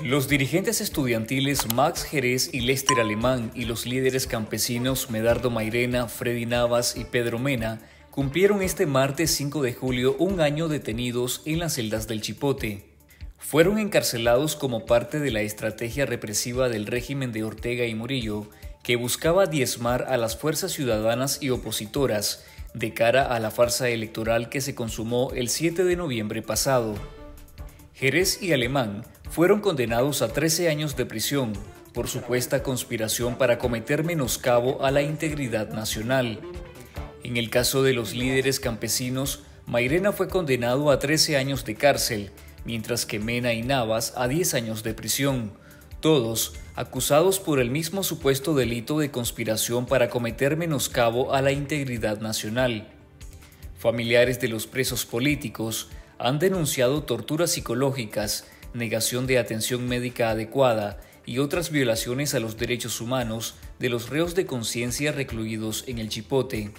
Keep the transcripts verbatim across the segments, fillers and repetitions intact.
Los dirigentes estudiantiles Max Jerez y Lester Alemán y los líderes campesinos Medardo Mairena, Freddy Navas y Pedro Mena cumplieron este martes cinco de julio un año detenidos en las celdas del Chipote. Fueron encarcelados como parte de la estrategia represiva del régimen de Ortega y Murillo, que buscaba diezmar a las fuerzas ciudadanas y opositoras de cara a la farsa electoral que se consumó el siete de noviembre pasado. Jerez y Alemán fueron condenados a trece años de prisión por supuesta conspiración para cometer menoscabo a la integridad nacional. En el caso de los líderes campesinos, Mairena fue condenado a trece años de cárcel, mientras que Mena y Navas a diez años de prisión, todos acusados por el mismo supuesto delito de conspiración para cometer menoscabo a la integridad nacional. Familiares de los presos políticos han denunciado torturas psicológicas, negación de atención médica adecuada y otras violaciones a los derechos humanos de los reos de conciencia recluidos en el Chipote.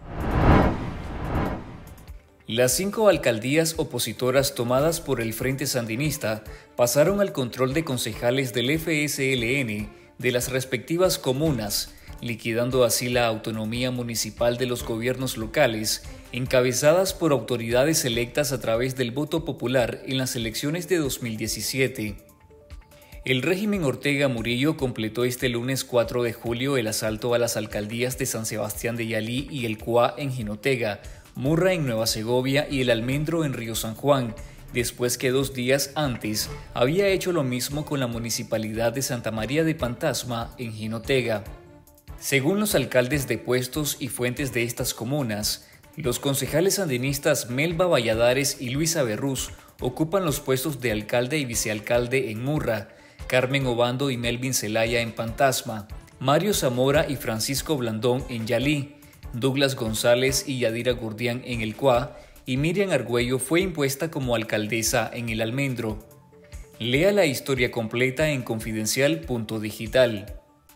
Las cinco alcaldías opositoras tomadas por el Frente Sandinista pasaron al control de concejales del F S L N de las respectivas comunas, liquidando así la autonomía municipal de los gobiernos locales, encabezadas por autoridades electas a través del voto popular en las elecciones de dos mil diecisiete. El régimen Ortega Murillo completó este lunes cuatro de julio el asalto a las alcaldías de San Sebastián de Yalí y El Cuá en Jinotega, Murra en Nueva Segovia y El Almendro en Río San Juan, después que dos días antes había hecho lo mismo con la municipalidad de Santa María de Pantasma en Jinotega. Según los alcaldes de puestos y fuentes de estas comunas, los concejales sandinistas Melba Valladares y Luisa Berrús ocupan los puestos de alcalde y vicealcalde en Murra, Carmen Obando y Melvin Zelaya en Pantasma, Mario Zamora y Francisco Blandón en Yalí, Douglas González y Yadira Gurdián en El Cuá, y Miriam Argüello fue impuesta como alcaldesa en El Almendro. Lea la historia completa en confidencial punto digital.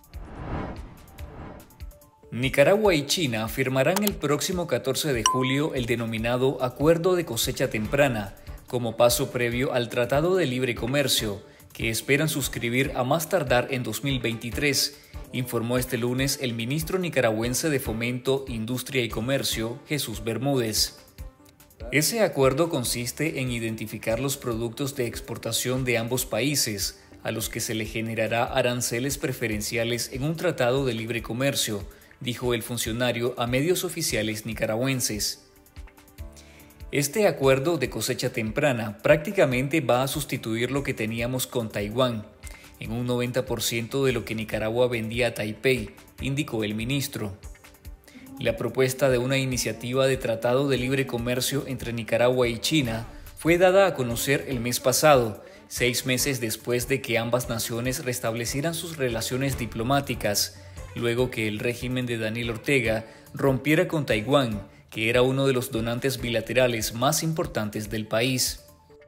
Nicaragua y China firmarán el próximo catorce de julio el denominado Acuerdo de Cosecha Temprana, como paso previo al Tratado de Libre Comercio, que esperan suscribir a más tardar en dos mil veintitrés, informó este lunes el ministro nicaragüense de Fomento, Industria y Comercio, Jesús Bermúdez. Ese acuerdo consiste en identificar los productos de exportación de ambos países, a los que se le generará aranceles preferenciales en un tratado de libre comercio, dijo el funcionario a medios oficiales nicaragüenses. Este acuerdo de cosecha temprana prácticamente va a sustituir lo que teníamos con Taiwán, en un noventa por ciento de lo que Nicaragua vendía a Taipei, indicó el ministro. La propuesta de una iniciativa de tratado de libre comercio entre Nicaragua y China fue dada a conocer el mes pasado, seis meses después de que ambas naciones restablecieran sus relaciones diplomáticas, luego que el régimen de Daniel Ortega rompiera con Taiwán, que era uno de los donantes bilaterales más importantes del país.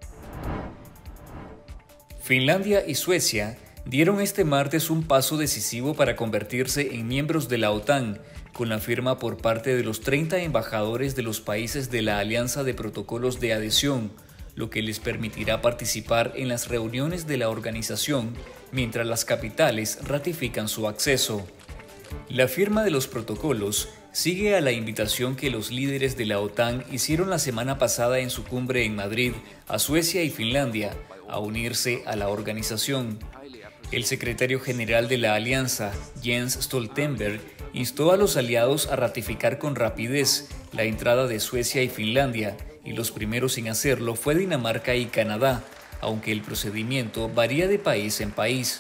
Finlandia y Suecia dieron este martes un paso decisivo para convertirse en miembros de la OTAN, con la firma por parte de los treinta embajadores de los países de la Alianza de Protocolos de Adhesión, lo que les permitirá participar en las reuniones de la organización mientras las capitales ratifican su acceso. La firma de los protocolos sigue a la invitación que los líderes de la OTAN hicieron la semana pasada en su cumbre en Madrid a Suecia y Finlandia a unirse a la organización. El secretario general de la alianza, Jens Stoltenberg, instó a los aliados a ratificar con rapidez la entrada de Suecia y Finlandia, y los primeros en hacerlo fue Dinamarca y Canadá, aunque el procedimiento varía de país en país.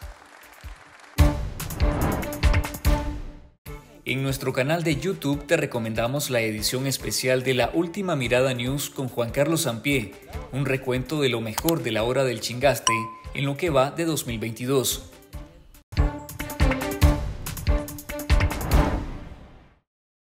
En nuestro canal de YouTube te recomendamos la edición especial de La Última Mirada News con Juan Carlos Sampié, un recuento de lo mejor de la hora del chingaste en lo que va de dos mil veintidós.